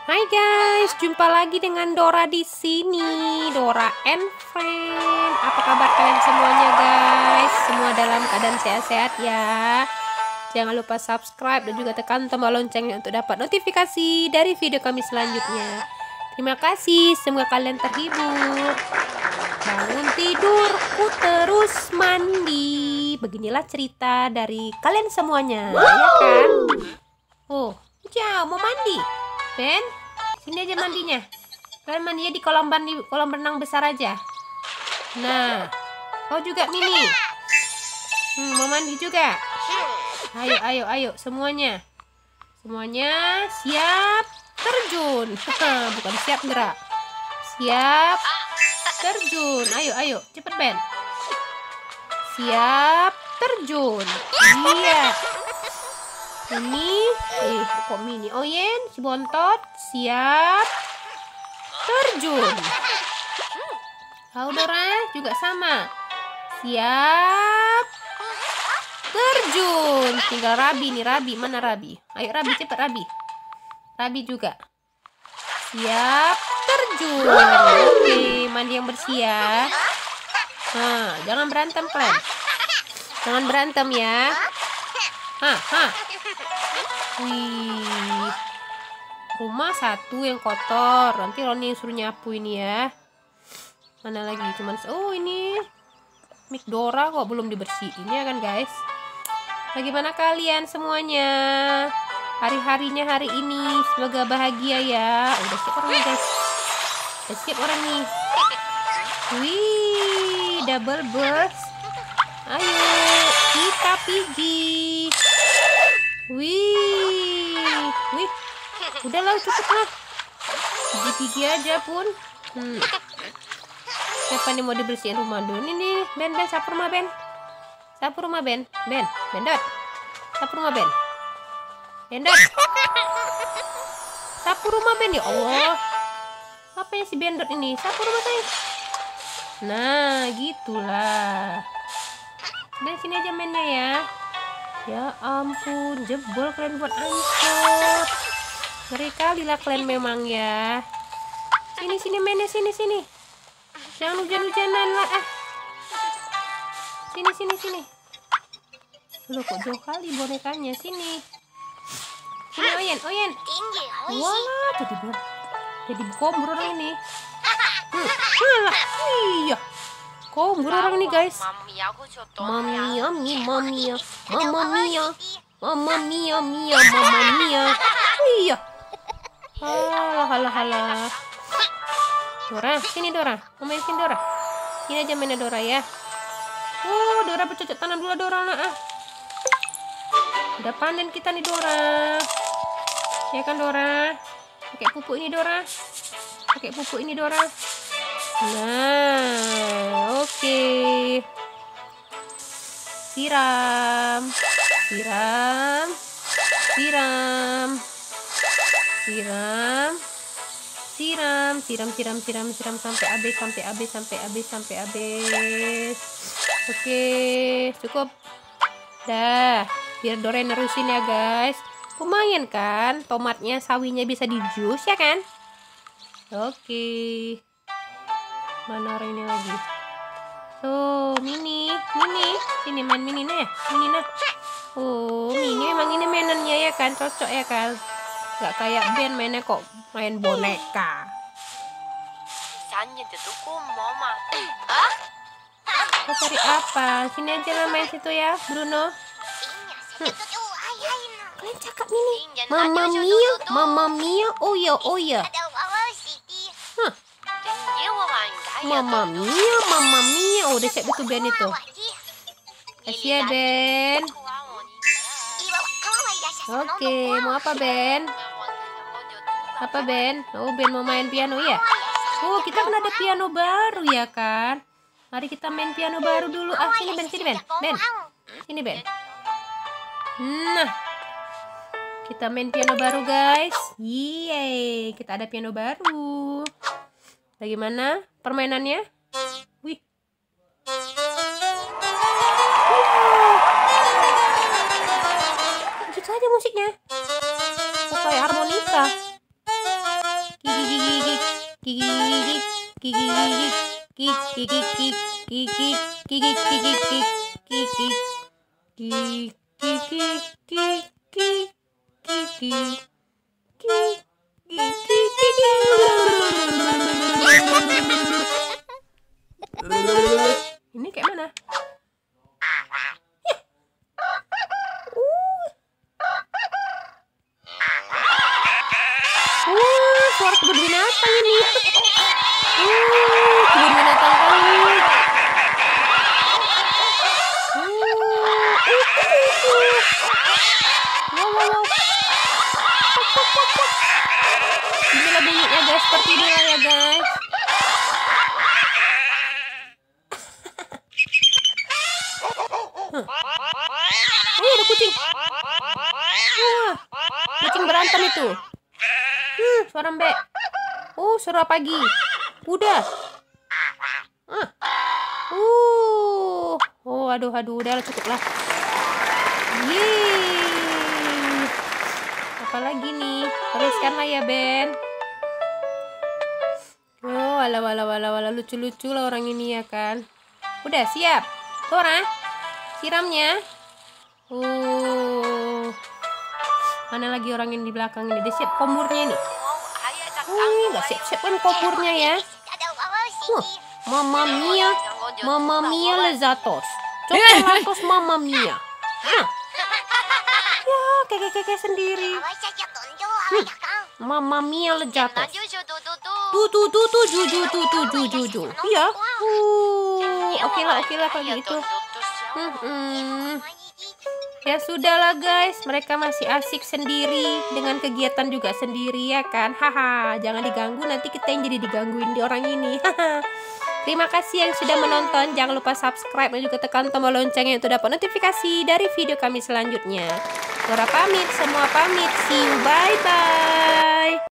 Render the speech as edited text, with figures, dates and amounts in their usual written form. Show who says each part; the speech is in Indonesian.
Speaker 1: Hai guys, jumpa lagi dengan Dora di sini. Dora and Friend. Apa kabar kalian semuanya guys? Semua dalam keadaan sehat-sehat ya. Jangan lupa subscribe dan juga tekan tombol loncengnya untuk dapat notifikasi dari video kami selanjutnya. Terima kasih, semoga kalian terhibur. Bangun tidurku terus mandi. Beginilah cerita dari kalian semuanya, ya kan? Oh, jauh mau mandi. Ben, sini aja mandinya. Kalian mandinya di kolam renang besar aja. Nah, kau juga Mini. Mau mandi juga. Ayo, semuanya. Semuanya siap terjun. Bukan siap gerak. Siap terjun. Ayo, cepet Ben. Siap terjun. Iya. Ini, kok Mini? Oyen, si Bontot, siap terjun. Kau Dora juga sama. Siap terjun. Tinggal Rabi nih, Rabi. Mana Rabi? Ayo Rabi, cepet Rabi. Rabi juga. Siap terjun. Oke, mandi yang bersih ya. Nah, jangan berantem kalian. Jangan berantem ya. Wih, rumah satu yang kotor. Nanti Roni yang suruh nyapu ini ya. Mana lagi? Cuman ini mic Dora kok belum dibersihin ya kan guys. Bagaimana kalian semuanya? Hari-harinya hari ini semoga bahagia ya. Udah siap orang nih guys. Udah siap orang nih. Wih, double burst. Ayo kita pergi. Wih, udahlah cukup lah. Pergi aja pun. Siapa nih mau dibersihin rumah dulu? Ini Ben, sapu rumah Ben. Sapu rumah Ben. Bendot. Sapu rumah Ben. Bendot. Sapu rumah Ben ya Allah. Apa yang si Bendot ini? Sapu rumah saya. Nah, gitulah. Ben sini aja mainnya ya. Ya ampun, jebol kalian buat hancur. Ngeri kali lah kalian memang ya. Sini mainnya sini. Jangan hujan-hujanan lah. Sini. Loh kok jauh kali bonekanya sini. Sini Oyen. Wah, jadi kombur orang ini. Iya. Kombur orang ini guys. Mamma mia. Iya. Halah. Dora, sini Dora. Mau main sini Dora. Sini aja mainnya Dora ya. Dora bercocok tanam dulu Dora lah. Udah panen kita nih Dora. Ya kan Dora? Pakai pupuk ini Dora. Nah, oke. Siram sampai habis. Oke, cukup. Dah, biar Dora nerusin ya guys. Lumayan kan, tomatnya, sawinya bisa di jus ya kan? Oke. Mana orang ini lagi? Tuh, Mini. Sini main Mini nah. Mini emang ini mainannya ya kan, cocok ya kan. Gak kayak Ben mainnya kok main boneka. Kau cari apa? Sini aja lah main situ ya, Bruno. Kalian cakap Mini. Mama mia. Oh ya. Mama mia. Udah siap itu Ben itu. Kasih ya Ben. Oke, mau apa Ben? Ben mau main piano ya? Kita kan ada piano baru ya kan? Mari kita main piano baru dulu. Sini Ben. Sini Ben. Nah, kita main piano baru guys. Yeay, kita ada piano baru. Bagaimana permainannya? Wih. Lanjut saja musiknya. Kayak harmonika. Ini kayak mana? Suara kebun binatang ini. Kebun binatang kali. Wow. Inilah bunyinya guys, seperti ini ya guys. Ada kucing. Kucing berantem itu. Suara mbek. Suara pagi. Udah. Aduh, udah cukup lah. Yeay. Apalagi nih? Teruskan lah ya, Ben. Wala, lucu-lucu lah orang ini ya kan. Udah siap. Dora, siramnya. Mana lagi orang yang di belakang ini? Dia siap komurnya nih. Nggak siap-siap kan komurnya ya. Mamma mia lezatos. Coklatos mamma mia. Ya, keke sendiri. Mamma mia lezatos. Juju. Iya. Oke lah kalau gitu. Ya sudahlah guys, mereka masih asik sendiri dengan kegiatan juga sendiri ya kan. Haha, jangan diganggu, nanti kita yang jadi digangguin di orang ini. Terima kasih yang sudah menonton. Jangan lupa subscribe dan juga tekan tombol loncengnya untuk dapat notifikasi dari video kami selanjutnya. Dora pamit, semua pamit. See you, bye-bye.